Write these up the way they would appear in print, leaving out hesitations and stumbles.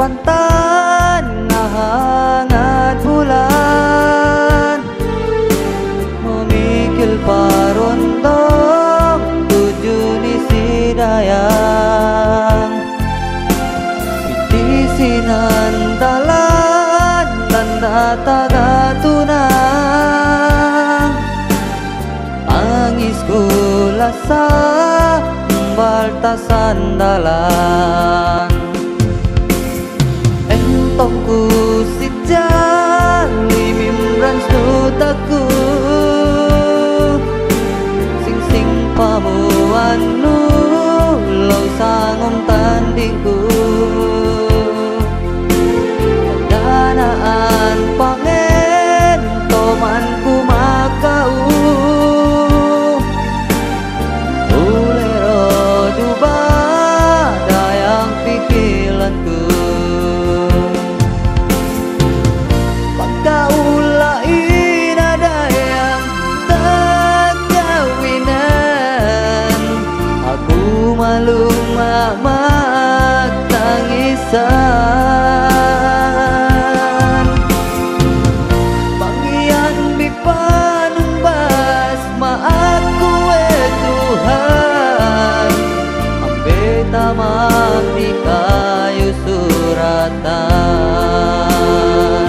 pantan hangat bulan, memikil parondong tujuh nisi dayang, pitisinan dalan tanda tagatunang, angisku lasa baltasan dalan, entongku sijal limimran sutaku, sing sing pamuanu lau sangom tandingku, danaan pangen tomanku makau, ulero duba dayang pikiranku, pagkaulain ada yang tak kawinan, aku malu mamat tangisan, banggian bipanun bas aku Tuhan, ambe tamak di kayu suratan.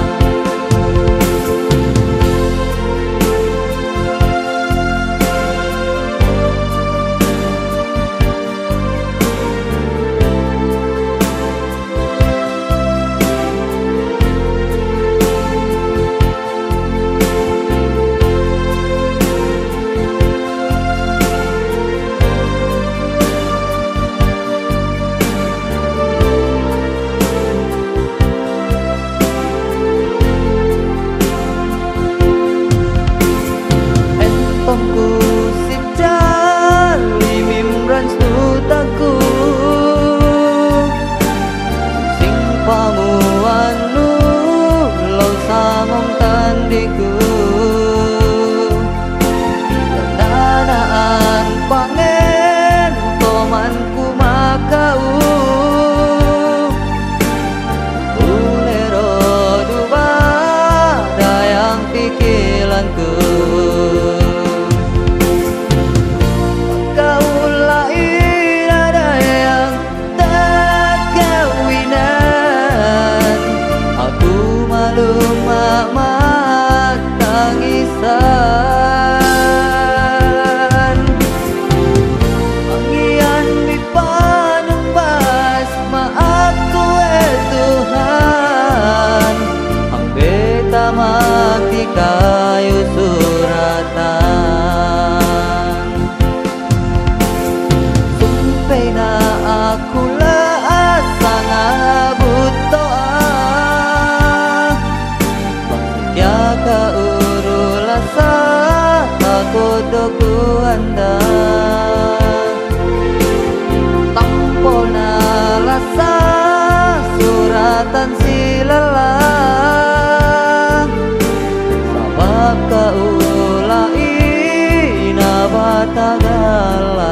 Entongku sijal limimran sutaku, sing pamuanu lau sangom tandiku, danaan pangen tomanku makau, ulero duba dayang pikiranku, kaulain ada yang tak kawinan, aku malu mamat tangisan, anggian bipanung bas aku Tuhan, ambe tamak di kayu suratan, sumpena aku lah sangat doa, ya ka urulasa aku doku anda, tampona rasa suratan silalang, sabab kaulai nabatagala.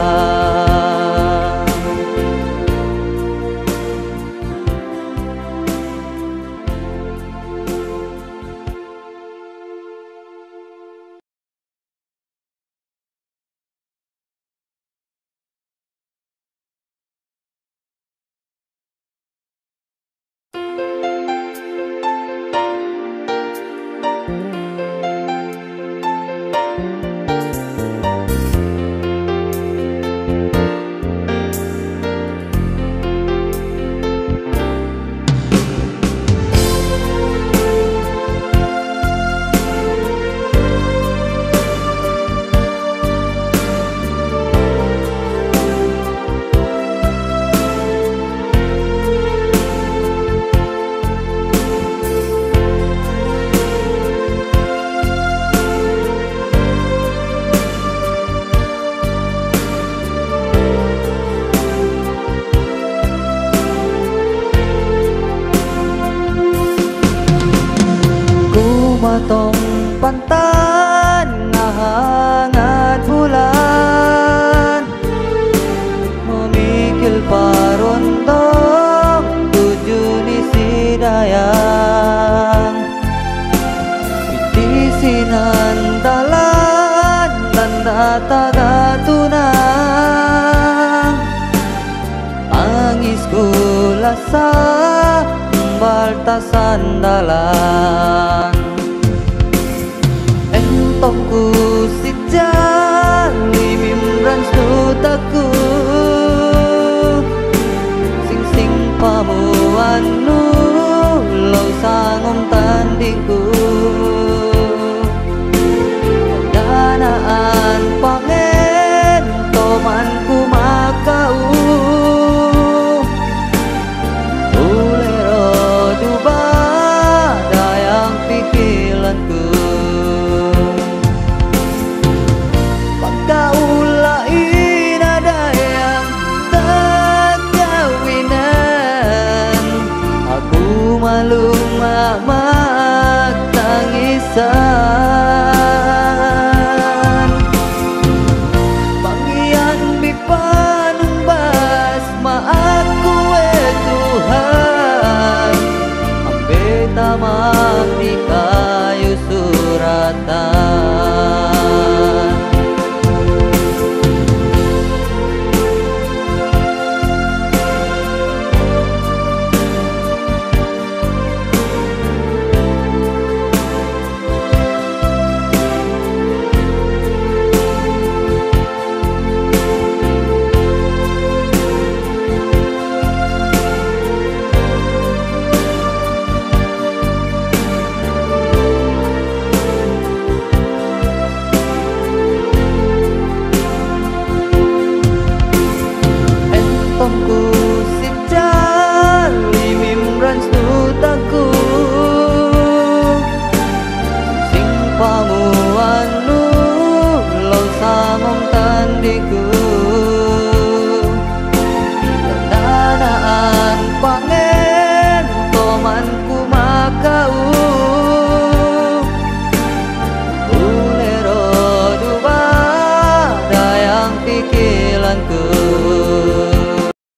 matong pantan hangat bulan, memikil parondong tujuh Pinandalan tanda tagatunang tangisku lasa balta sandalan entongku sijal limimran sutaku sing pamuanu lau sangom tandingku danaan pangen tomanku makau ulero duba dayang pikiranku pagkaulain ada yang tak kawinan aku malu mamak tangisan pangian bipanumbas maaku Tuhan ambe tamak di kayu suratan entongku sijal limimran stutaku sing pamu